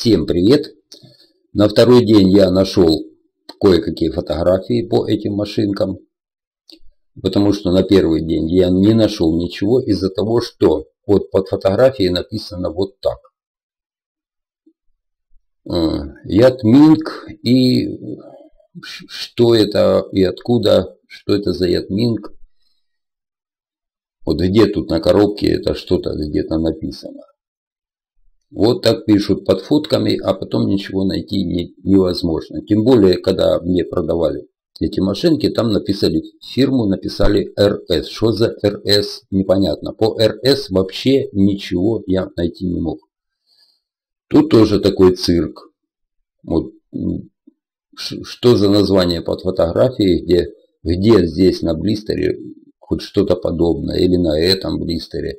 Всем привет! На второй день я нашел кое-какие фотографии по этим машинкам, потому что на первый день я не нашел ничего из-за того, что вот под фотографией написано вот так. Ятминг, и что это и откуда, что это за Ятминг. Вот где тут на коробке это что-то где-то написано. Вот так пишут под фотками, а потом ничего найти невозможно. Тем более, когда мне продавали эти машинки, там написали фирму, написали РС. Что за РС, непонятно. По РС вообще ничего я найти не мог. Тут тоже такой цирк. Вот, что за название под фотографией, где здесь на блистере хоть что-то подобное, или на этом блистере.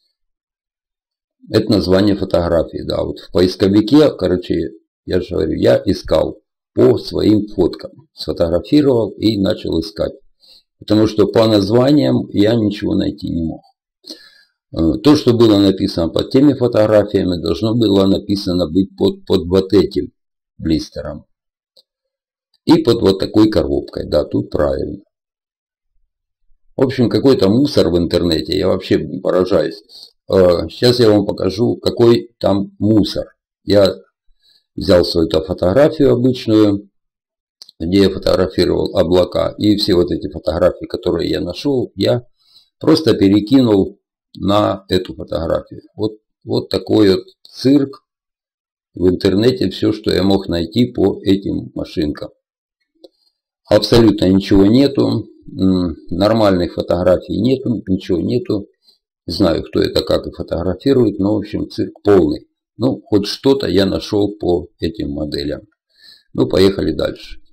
Это название фотографии, да. Вот в поисковике, короче, я же говорю, я искал по своим фоткам. Сфотографировал и начал искать. Потому что по названиям я ничего найти не мог. То, что было написано под теми фотографиями, должно было написано быть под вот этим блистером. И под вот такой коробкой. Да, тут правильно. В общем, какой-то мусор в интернете. Я вообще поражаюсь. Сейчас я вам покажу, какой там мусор. Я взял свою фотографию обычную, где я фотографировал облака. И все вот эти фотографии, которые я нашел, я просто перекинул на эту фотографию. Вот такой вот цирк в интернете. Все, что я мог найти по этим машинкам. Абсолютно ничего нету. Нормальных фотографий нету. Ничего нету. Не знаю, кто это как и фотографирует, но в общем цирк полный. Ну, хоть что-то я нашел по этим моделям. Ну, поехали дальше.